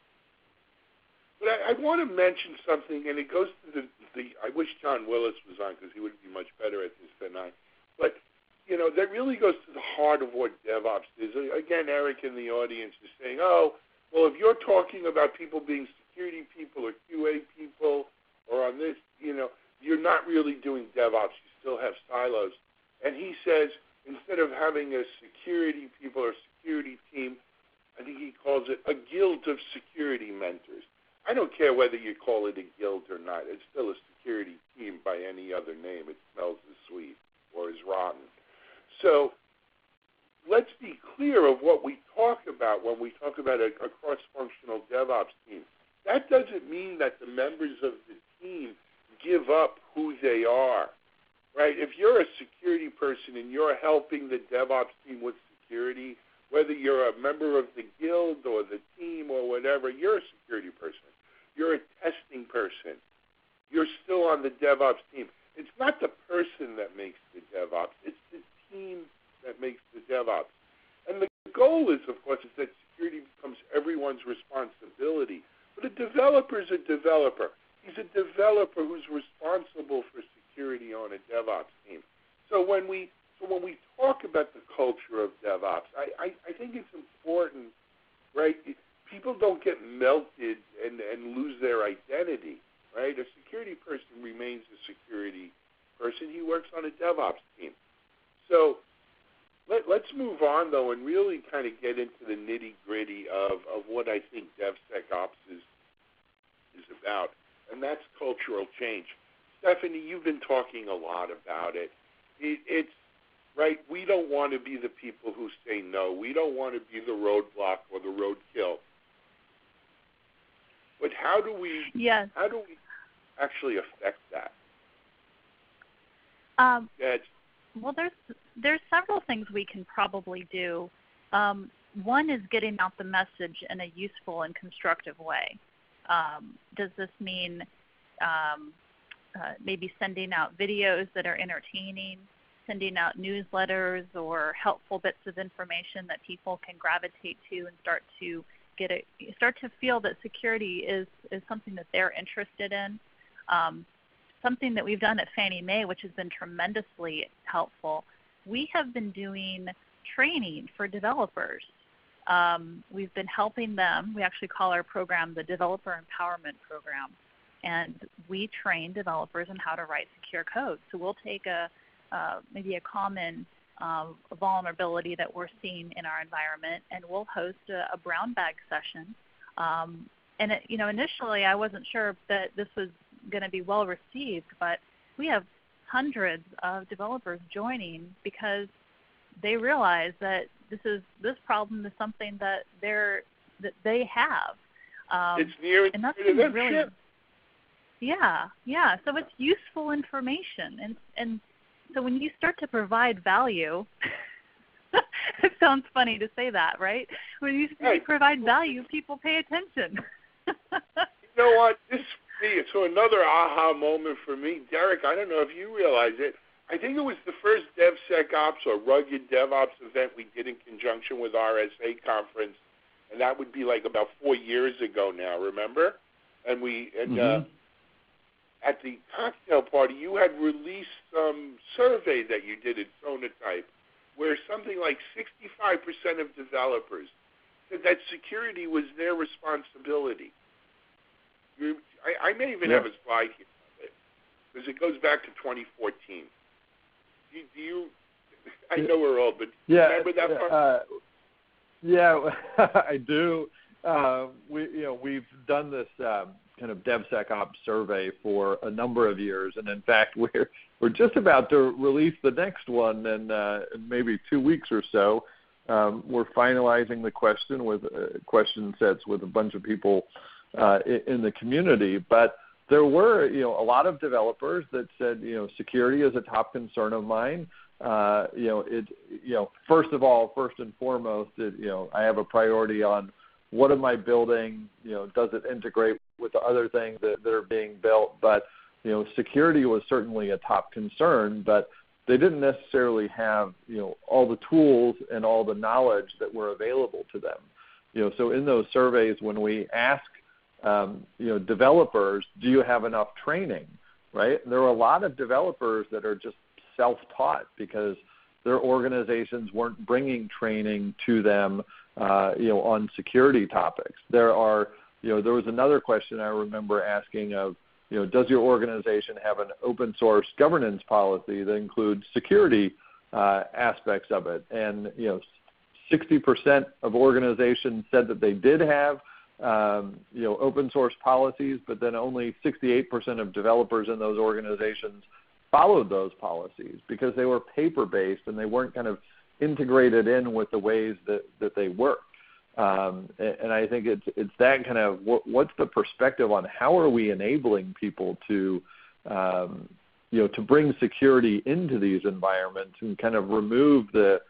But I, I want to mention something, and it goes to the, the I wish John Willis was on because he would be much better at this than I. But, you know, that really goes to the heart of what DevOps is. Again, Eric in the audience is saying, oh, well, if you're talking about people being security people or Q A people or on this, you know, you're not really doing DevOps. You still have silos. And he says, instead of having a security people or security team, I think he calls it a guild of security mentors. I don't care whether you call it a guild or not. It's still a security team by any other name. It smells as sweet or as rotten. So let's be clear of what we talk about when we talk about a, a cross-functional DevOps team. That doesn't mean that the members of the team give up who they are, right? If you're a security person and you're helping the DevOps team with security, whether you're a member of the guild or the team or whatever, you're a security person. You're a testing person. You're still on the DevOps team. It's not the person that makes the DevOps. It's the team that makes the DevOps. And the goal is, of course, is that security becomes everyone's responsibility. But a developer is a developer. He's a developer who's responsible for security on a DevOps team. So when we so when we talk about the culture of DevOps, I, I, I think it's important, right? People don't get melted and, and lose their identity, right? A security person remains a security person. He works on a DevOps team. So let, let's move on, though, and really kind of get into the nitty-gritty of, of what I think DevSecOps is, is about, and that's cultural change. Stephanie, you've been talking a lot about it. it it's right. We don't want to be the people who say no. We don't want to be the roadblock or the roadkill. But how do we? Yes. How do we actually affect that? Um, yeah, well, there's there's several things we can probably do. Um, one is getting out the message in a useful and constructive way. Um, does this mean um, uh, maybe sending out videos that are entertaining, sending out newsletters or helpful bits of information that people can gravitate to and start to get a, start to feel that security is, is something that they're interested in. Um, something that we've done at Fannie Mae, which has been tremendously helpful, we have been doing training for developers. Um, we've been helping them. We actually call our program the Developer Empowerment Program. And we train developers on how to write secure code. So we'll take a uh, maybe a common uh, vulnerability that we're seeing in our environment, and we'll host a, a brown bag session. Um, and it, you know, initially I wasn't sure that this was going to be well received, but we have hundreds of developers joining because they realize that this is this problem is something that they're that they have. Um, it's near and that's to them, really, sure. yeah, yeah. So it's useful information, and and so when you start to provide value, it sounds funny to say that, right? When you, right. you provide value, people pay attention. You know what? This so another aha moment for me, Derek. I don't know if you realize it. I think it was the first DevSecOps or Rugged DevOps event we did in conjunction with R S A conference, and that would be like about four years ago now. Remember? And we and mm-hmm. uh, at the cocktail party, you had released some survey that you did at Sonatype, where something like sixty-five percent of developers said that security was their responsibility. You, I, I may even yeah. have a slide here of it, because it goes back to twenty fourteen. Do you, do you I know we're old, but yeah, remember that part? Uh, yeah, I do. Uh, we, you know, we've done this um, kind of DevSecOps survey for a number of years, and in fact, we're we're just about to release the next one in, uh, in maybe two weeks or so. Um, we're finalizing the question with uh, question sets with a bunch of people uh, in, in the community, but there were, you know, a lot of developers that said, you know, security is a top concern of mine. Uh, you know, it, you know, first of all, first and foremost, it, you know, I have a priority on what am I building? You know, does it integrate with the other things that, that are being built. But, you know, security was certainly a top concern, but they didn't necessarily have, you know, all the tools and all the knowledge that were available to them. You know, so in those surveys, when we ask, um, you know, developers, do you have enough training, right? There were a lot of developers that are just self-taught because their organizations weren't bringing training to them, uh, you know, on security topics. There are, you know, there was another question I remember asking of, you know, does your organization have an open source governance policy that includes security uh, aspects of it? And, you know, sixty percent of organizations said that they did have, um, you know, open source policies, but then only sixty-eight percent of developers in those organizations followed those policies because they were paper-based and they weren't kind of integrated in with the ways that, that they work. Um, and I think it's it's that kind of what, what's the perspective on how are we enabling people to, um, you know, to bring security into these environments and kind of remove the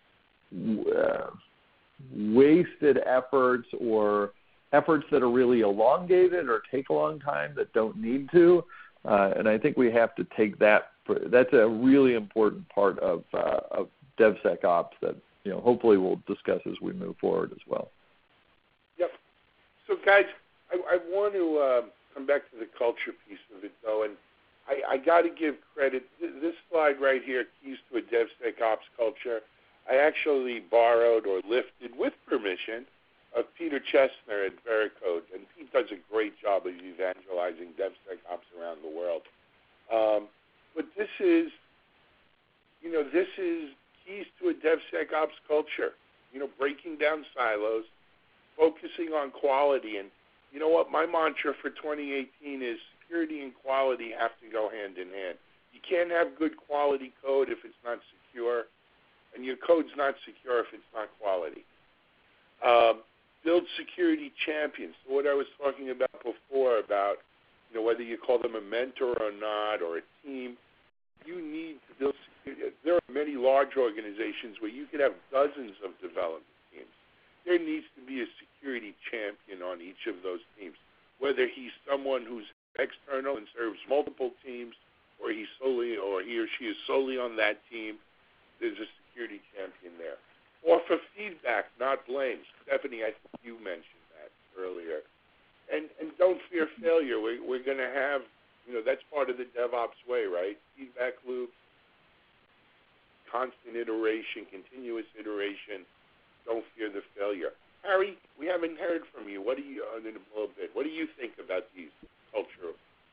uh, wasted efforts or efforts that are really elongated or take a long time that don't need to. Uh, and I think we have to take that. That's a really important part of uh, of DevSecOps that, you know, hopefully we'll discuss as we move forward as well. Yep. So, guys, I, I want to uh, come back to the culture piece of it, though, and I, I got to give credit. This slide right here, Keys to a DevSecOps Culture, I actually borrowed or lifted with permission of Peter Chestner at Veracode, and he does a great job of evangelizing DevSecOps around the world. Um, but this is, you know, this is Keys to a DevSecOps Culture, you know, breaking down silos, focusing on quality. And you know what? My mantra for twenty eighteen is security and quality have to go hand in hand. You can't have good quality code if it's not secure, and your code's not secure if it's not quality. Um, build security champions. So what I was talking about before about, you know, whether you call them a mentor or not or a team, you need to build security. There are many large organizations where you could have dozens of development teams. There needs to be a security champion on each of those teams, whether he's someone who's external and serves multiple teams, or he's solely, or he or she is solely on that team. There's a security champion there. Offer feedback, not blame. Stephanie, I think you mentioned that earlier. And and don't fear failure. We, we're going to have, you know, that's part of the DevOps way, right? Feedback loop, constant iteration, continuous iteration. Don't fear the failure. Harry, we haven't heard from you. What do you, uh, in a little bit, what do you think about these cultural?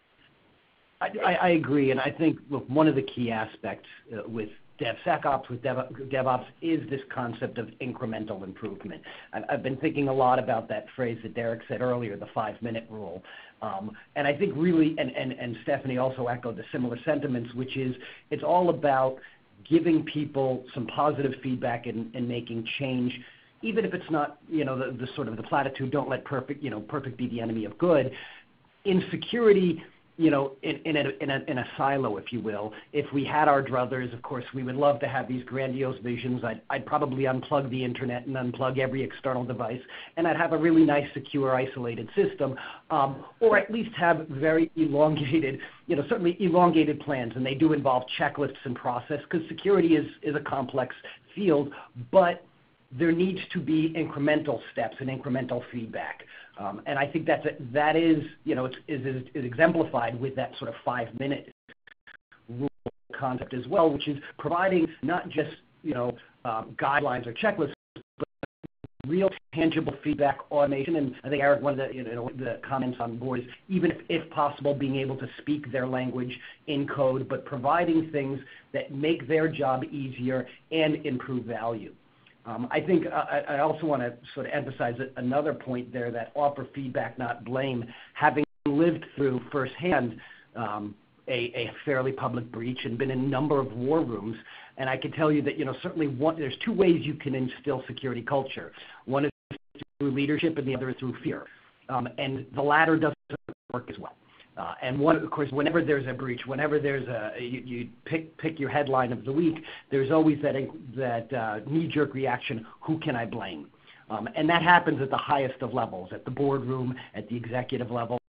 I, I, I agree, and I think, look, one of the key aspects uh, with DevSecOps, with Dev, DevOps, is this concept of incremental improvement. I've, I've been thinking a lot about that phrase that Derek said earlier, the five-minute rule. Um, and I think really, and, and, and Stephanie also echoed the similar sentiments, which is it's all about giving people some positive feedback and, and making change, even if it's not, you know, the, the sort of the platitude, don't let perfect, you know, perfect be the enemy of good. In security, you know, in, in, a, in, a, in a silo, if you will, if we had our druthers, of course, we would love to have these grandiose visions. I'd, I'd probably unplug the internet and unplug every external device, and I'd have a really nice, secure, isolated system, um, or at least have very elongated, you know, certainly elongated plans, and they do involve checklists and process, because security is, is a complex field, but there needs to be incremental steps and incremental feedback. Um, and I think that's a, that is, you know, it's, is, is exemplified with that sort of five-minute rule concept as well, which is providing not just, you know, um, guidelines or checklists, but real tangible feedback automation. And I think, Eric, one of the, you know, the comments on board is even if, if possible, being able to speak their language in code, but providing things that make their job easier and improve value. Um, I think I, I also want to sort of emphasize another point there, that offer feedback, not blame. Having lived through firsthand um, a, a fairly public breach and been in a number of war rooms, and I can tell you that, you know, certainly one, there's two ways you can instill security culture. One is through leadership, and the other is through fear. Um, and the latter doesn't work as well. Uh, and one, of course, whenever there's a breach, whenever there's a, you, you pick pick your headline of the week, there's always that that uh, knee-jerk reaction, who can I blame? Um, and that happens at the highest of levels, at the boardroom, at the executive level,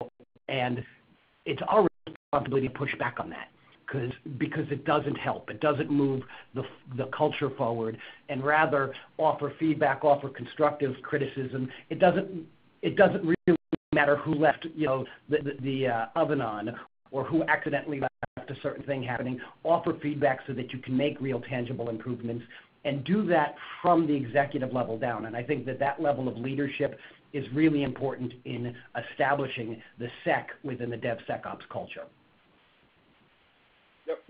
And it's our responsibility to push back on that. Because, because it doesn't help. It doesn't move the, the culture forward, and rather offer feedback, offer constructive criticism. It doesn't, it doesn't really matter who left, you know, the, the, the uh, oven on, or who accidentally left a certain thing happening. Offer feedback so that you can make real tangible improvements, and do that from the executive level down. And I think that that level of leadership is really important in establishing the sec within the DevSecOps culture. Yep.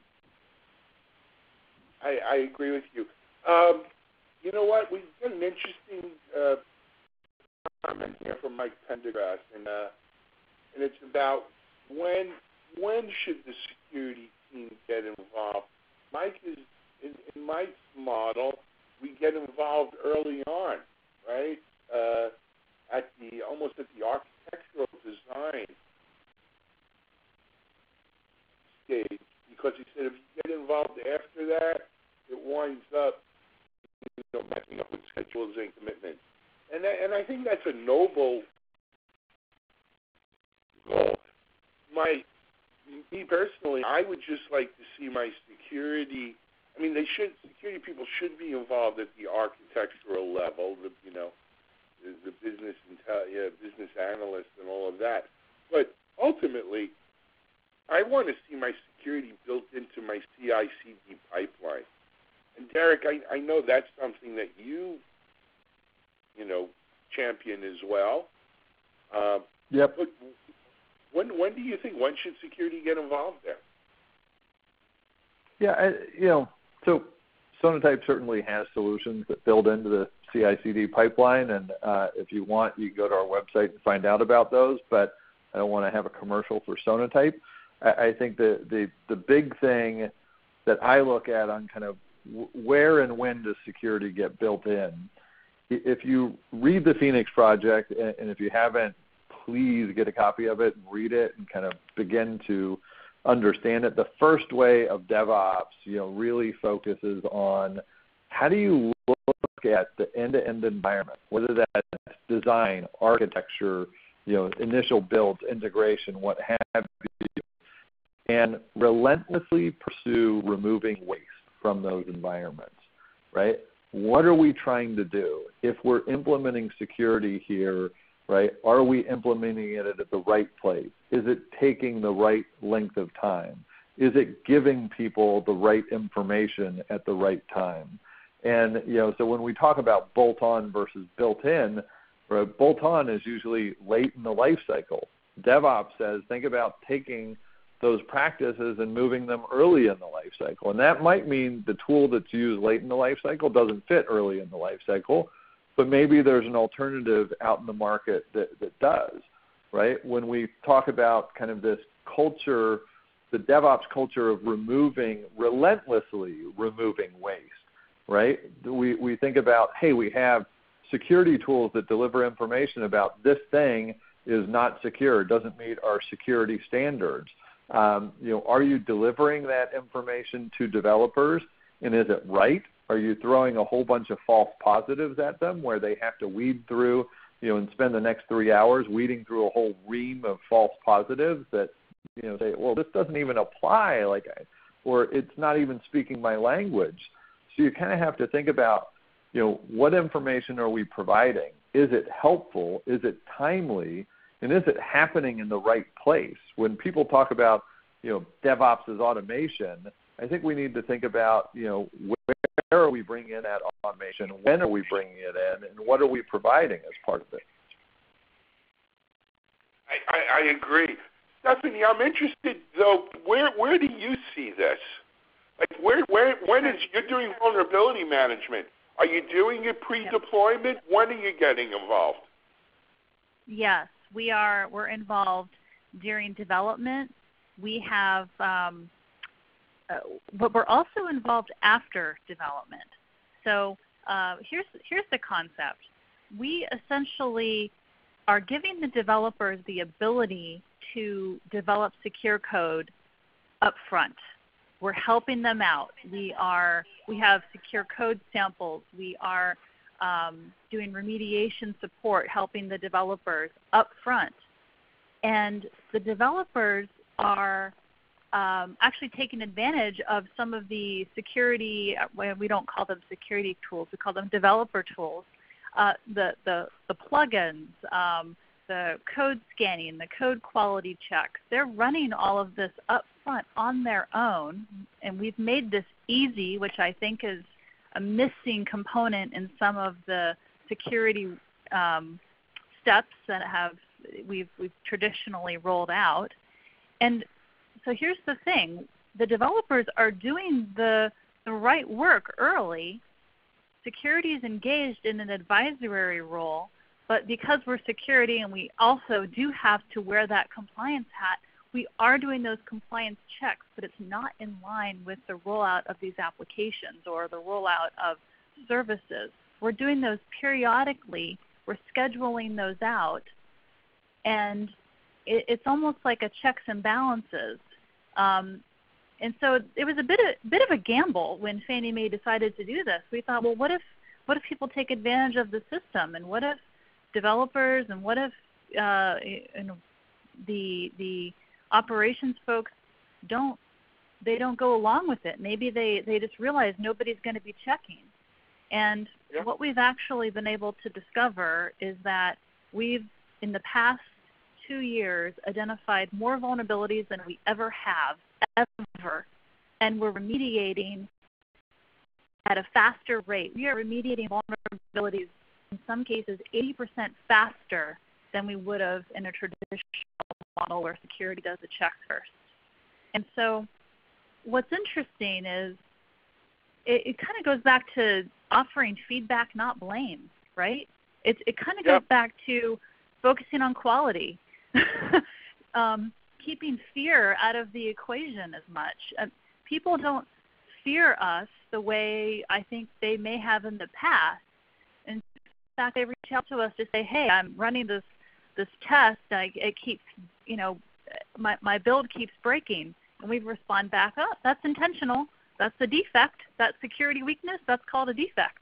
I, I agree with you. Um, you know what? We've got an interesting uh, comment here from Mike Pendergrass, and uh, and it's about when when should the security team get involved? Mike is in, in Mike's model. We get involved early on, right? Uh, at the almost at the architectural design stage, because he said if you get involved after that, it winds up, you know, messing up with schedules and commitments. And that, and I think that's a noble goal. My, me personally, I would just like to see my security. I mean, they should security people should be involved at the architectural level. The, you know, the, the business intel, yeah, business analysts and all of that. But ultimately, I want to see my security built into my C I C D pipeline. And Derek, I, I know that's something that you, you know, champion as well. Uh, yep. But when when do you think when should security get involved there? Yeah, I, you know, so Sonatype certainly has solutions that build into the C I C D pipeline, and uh, if you want, you can go to our website and find out about those. But I don't want to have a commercial for Sonatype. I think the, the, the big thing that I look at on kind of where and when does security get built in, if you read the Phoenix Project, and if you haven't, please get a copy of it and read it and kind of begin to understand it. The first way of DevOps, you know, really focuses on how do you look at the end-to-end environment, whether that's design, architecture, you know, initial builds, integration, what have you, and relentlessly pursue removing waste from those environments, right? What are we trying to do? If we're implementing security here, right, are we implementing it at the right place? Is it taking the right length of time? Is it giving people the right information at the right time? And, you know, so when we talk about bolt-on versus built-in, right, bolt-on is usually late in the life cycle. DevOps says, think about taking those practices and moving them early in the life cycle. And that might mean the tool that's used late in the life cycle doesn't fit early in the life cycle, but maybe there's an alternative out in the market that, that does, right? When we talk about kind of this culture, the DevOps culture of removing, relentlessly removing waste, right? We, we think about, hey, we have security tools that deliver information about this thing is not secure, doesn't meet our security standards. Um, you know, are you delivering that information to developers, and is it right? Are you throwing a whole bunch of false positives at them where they have to weed through, you know, and spend the next three hours weeding through a whole ream of false positives that, you know, say, well, this doesn't even apply, like, I, or it's not even speaking my language. So you kind of have to think about, you know, what information are we providing? Is it helpful? Is it timely? And is it happening in the right place? When people talk about, you know, DevOps as automation, I think we need to think about, you know, where are we bringing in that automation? When are we bringing it in? And what are we providing as part of it? I, I, I agree. Stephanie, I'm interested, though, where where do you see this? Like, where, where, when is, you're doing vulnerability management. Are you doing it pre-deployment? When are you getting involved? Yes, we are. We're involved during development. We have, um, uh, but we're also involved after development. So uh, here's here's the concept. We essentially are giving the developers the ability to develop secure code up front. We're helping them out. We are. We have secure code samples. We are um, doing remediation support, helping the developers up front. And the developers are um, actually taking advantage of some of the security, well, we don't call them security tools, we call them developer tools, uh, the, the, the plugins, um, the code scanning, the code quality checks. They're running all of this up front on their own, and we've made this easy, which I think is a missing component in some of the security um, steps that have we've, we've traditionally rolled out. And so here's the thing. The developers are doing the, the right work early. Security is engaged in an advisory role, but because we're security and we also do have to wear that compliance hat, we are doing those compliance checks, but it's not in line with the rollout of these applications or the rollout of services. We're doing those periodically. We're scheduling those out. And it, it's almost like a checks and balances. Um, and so it was a bit of, bit of a gamble when Fannie Mae decided to do this. We thought, well, what if, what if people take advantage of the system? And what if developers and what if uh, you know, the, the operations folks don't, they don't go along with it? Maybe they, they just realize nobody's going to be checking. And yeah. what we've actually been able to discover is that we've, in the past two years, identified more vulnerabilities than we ever have, ever. And we're remediating at a faster rate. We are remediating vulnerabilities, in some cases, eighty percent faster than we would have in a traditional model where security does the checks first. And so what's interesting is it, it kind of goes back to offering feedback, not blame, right? It, it kind of yep. goes back to focusing on quality, um, keeping fear out of the equation as much. Uh, people don't fear us the way I think they may have in the past. In fact, they reach out to us to say, hey, I'm running this this test, and I, it keeps, you know, my, my build keeps breaking. And we respond back, oh, that's intentional. That's a defect. That security weakness, that's called a defect.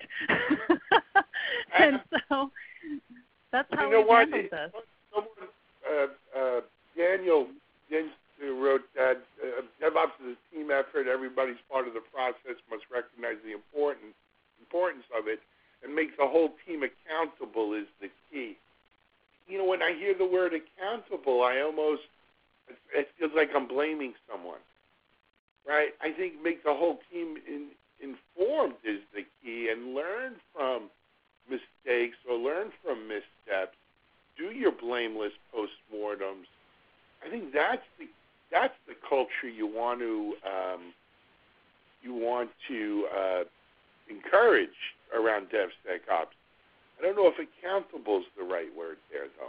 And so that's how you know we what? handled this. Someone, uh, uh, Daniel Jens wrote that uh, DevOps is a team effort. Everybody's part of the process, must recognize the important, importance of it, and make the whole team accountable is the key. You know, when I hear the word accountable, I almost, it feels like I'm blaming someone, right? I think make the whole team in, informed is the key, and learn from mistakes or learn from missteps. Do your blameless postmortems. I think that's the that's the culture you want to um, you want to uh, encourage around DevSecOps. I don't know if accountable is the right word there, though.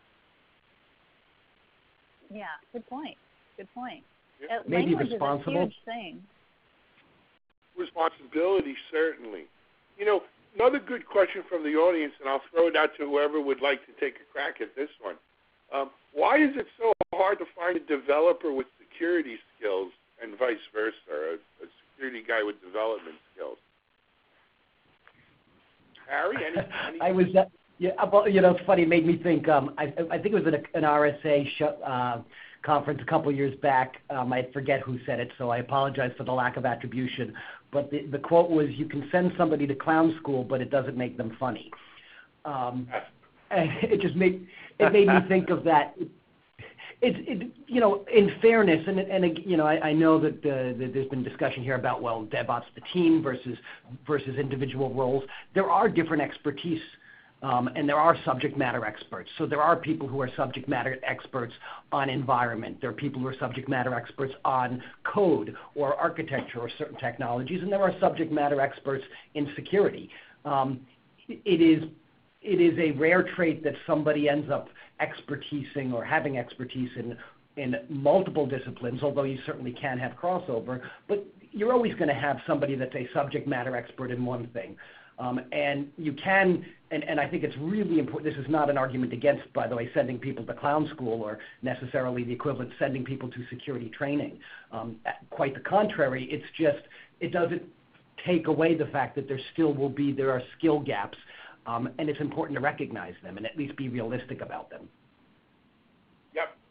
Yeah, good point. Good point. Yeah. Uh, Maybe language responsible. is a huge thing. Responsibility, certainly. You know, another good question from the audience, and I'll throw it out to whoever would like to take a crack at this one. Um, why is it so hard to find a developer with security skills and vice versa, a, a security guy with development skills? Harry, any? any I was, uh, yeah, well, you know, it's funny. It made me think. Um, I, I think it was at a, an R S A show, uh, conference a couple years back. Um, I forget who said it, so I apologize for the lack of attribution. But the, the quote was, "You can send somebody to clown school, but it doesn't make them funny." Um, and it just made it made me think of that. It's, it, you know, in fairness, and, and you know, I, I know that, uh, that there's been discussion here about, well, DevOps, the team versus versus individual roles. There are different expertise, um, and there are subject matter experts. So there are people who are subject matter experts on environment. There are people who are subject matter experts on code or architecture or certain technologies, and there are subject matter experts in security. Um, it is it is a rare trait that somebody ends up expertising or having expertise in in multiple disciplines, although you certainly can have crossover, but you're always going to have somebody that's a subject matter expert in one thing. Um, and you can, and, and I think it's really important, this is not an argument against, by the way, sending people to clown school or necessarily the equivalent sending people to security training. Um, quite the contrary, it's just, it doesn't take away the fact that there still will be, there are skill gaps. Um, and it's important to recognize them and at least be realistic about them. Yep,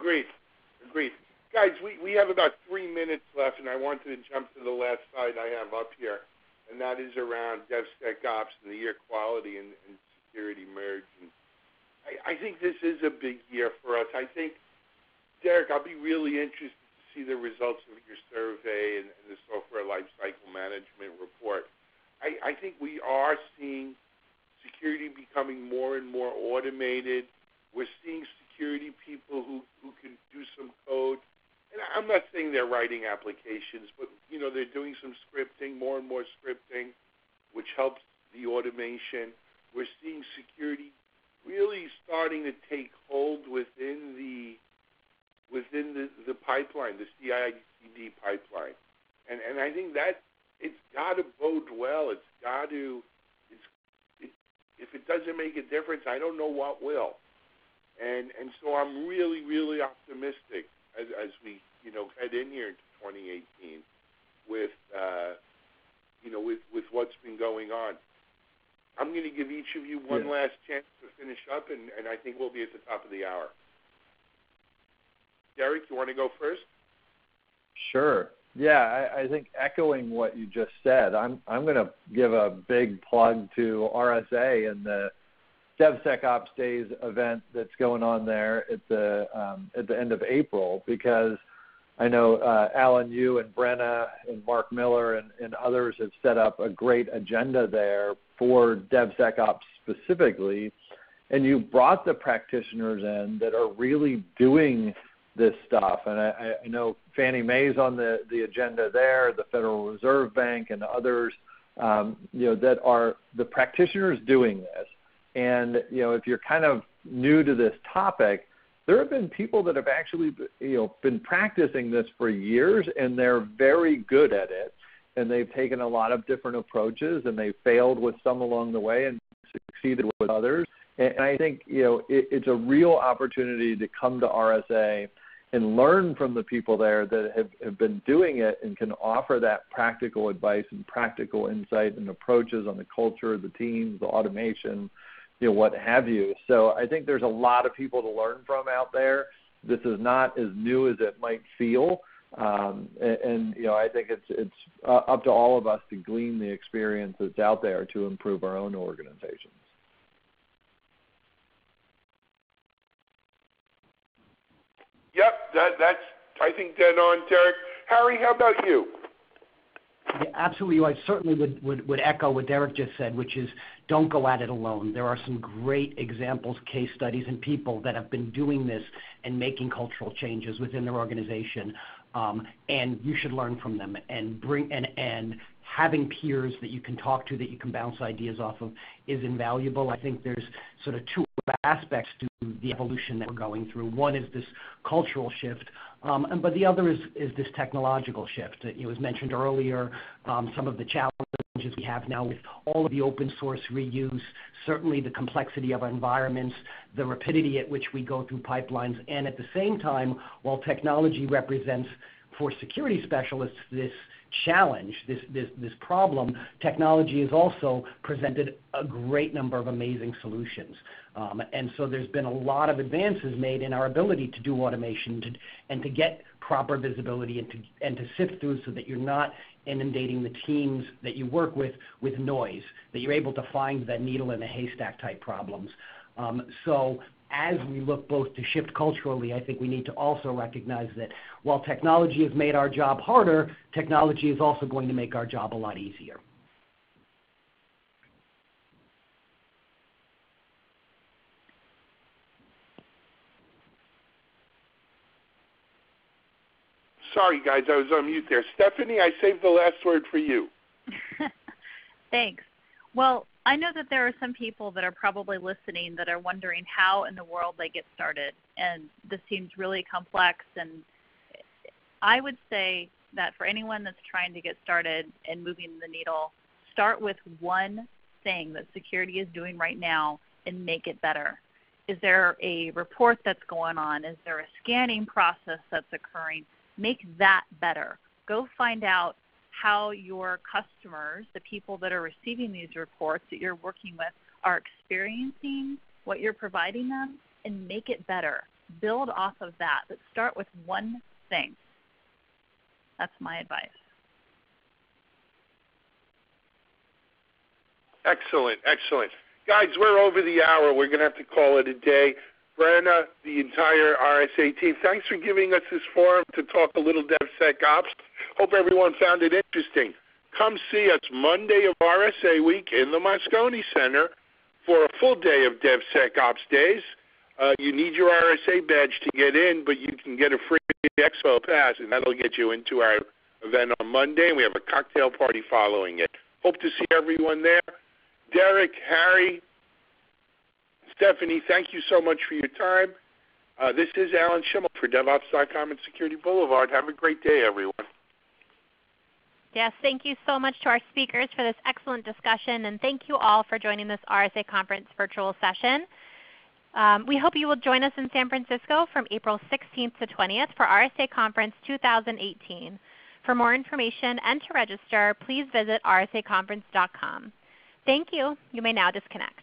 Agreed. Agreed. Guys, we, we have about three minutes left, and I wanted to jump to the last slide I have up here, and that is around DevSecOps and the year quality and, and security merge. And I, I think this is a big year for us. I think, Derek, I'll be really interested to see the results of your survey and, and the software lifecycle management report. I, I think we are seeing security becoming more and more automated. We're seeing security people who, who can do some code. And I'm not saying they're writing applications, but, you know, they're doing some scripting, more and more scripting, which helps the automation. We're seeing security really starting to take hold within the within the, the pipeline, the C I C D pipeline. And and I think that it's got to bode well. It's got to, it's, it, if it doesn't make a difference, I don't know what will. And and so I'm really, really optimistic as, as we, you know, head in here into twenty eighteen with, uh, you know, with, with what's been going on. I'm going to give each of you one yeah. last chance to finish up, and, and I think we'll be at the top of the hour. Derek, you want to go first? Sure. Yeah, I, I think echoing what you just said, I'm I'm going to give a big plug to R S A and the DevSecOps Days event that's going on there at the um, at the end of April, because I know uh, Alan, you and Brenna and Mark Miller and, and others have set up a great agenda there for DevSecOps specifically, and you brought the practitioners in that are really doing this stuff. And I, I know Fannie Mae's on the, the agenda there, the Federal Reserve Bank and others, um, you know, that are the practitioners doing this. And, you know, if you're kind of new to this topic, there have been people that have actually, you know, been practicing this for years, and they're very good at it. And they've taken a lot of different approaches, and they've failed with some along the way and succeeded with others. And I think, you know, it, it's a real opportunity to come to R S A and learn from the people there that have, have been doing it and can offer that practical advice and practical insight and approaches on the culture, the teams, the automation, you know, what have you. So I think there's a lot of people to learn from out there. This is not as new as it might feel. Um, and, and, you know, I think it's, it's uh, up to all of us to glean the experience that's out there to improve our own organizations. Yep, that, that's, I think, dead on, Derek. Harry, how about you? Yeah, absolutely. I certainly would, would, would echo what Derek just said, which is don't go at it alone. There are some great examples, case studies, and people that have been doing this and making cultural changes within their organization. Um, and you should learn from them and bring and, and having peers that you can talk to, that you can bounce ideas off of, is invaluable. I think there's sort of two aspects to the evolution that we're going through. One is this cultural shift, um, and, but the other is, is this technological shift. It was mentioned earlier, um, some of the challenges we have now with all of the open source reuse, certainly the complexity of our environments, the rapidity at which we go through pipelines, and at the same time, while technology represents for security specialists this challenge, this, this, this problem, technology has also presented a great number of amazing solutions. Um, and so there's been a lot of advances made in our ability to do automation to, and to get proper visibility and to, and to sift through so that you're not inundating the teams that you work with with noise, that you're able to find that needle in a haystack type problems. Um, so as we look both to shift culturally, I think we need to also recognize that while technology has made our job harder, technology is also going to make our job a lot easier. Sorry, guys, I was on mute there. Stephanie, I saved the last word for you. Thanks. Well, I know that there are some people that are probably listening that are wondering how in the world they get started, and this seems really complex. And I would say that for anyone that's trying to get started and moving the needle, start with one thing that security is doing right now and make it better. Is there a report that's going on? Is there a scanning process that's occurring? Make that better. Go find out how your customers, the people that are receiving these reports that you're working with, are experiencing what you're providing them, and make it better. build off of that, but start with one thing. That's my advice. Excellent, excellent. Guys, we're over the hour. We're going to have to call it a day. Brenna, the entire R S A team, thanks for giving us this forum to talk a little DevSecOps. Hope everyone found it interesting. Come see us Monday of R S A week in the Moscone Center for a full day of DevSecOps days. Uh, you need your R S A badge to get in, but you can get a free expo pass, and that'll get you into our event on Monday, and we have a cocktail party following it. Hope to see everyone there. Derek, Harry, Stephanie, thank you so much for your time. Uh, this is Alan Shimel for DevOps dot com and Security Boulevard. Have a great day, everyone. Yes, thank you so much to our speakers for this excellent discussion, and thank you all for joining this R S A Conference virtual session. Um, we hope you will join us in San Francisco from April sixteenth to twentieth for R S A Conference two thousand eighteen. For more information and to register, please visit R S A conference dot com. Thank you. You may now disconnect.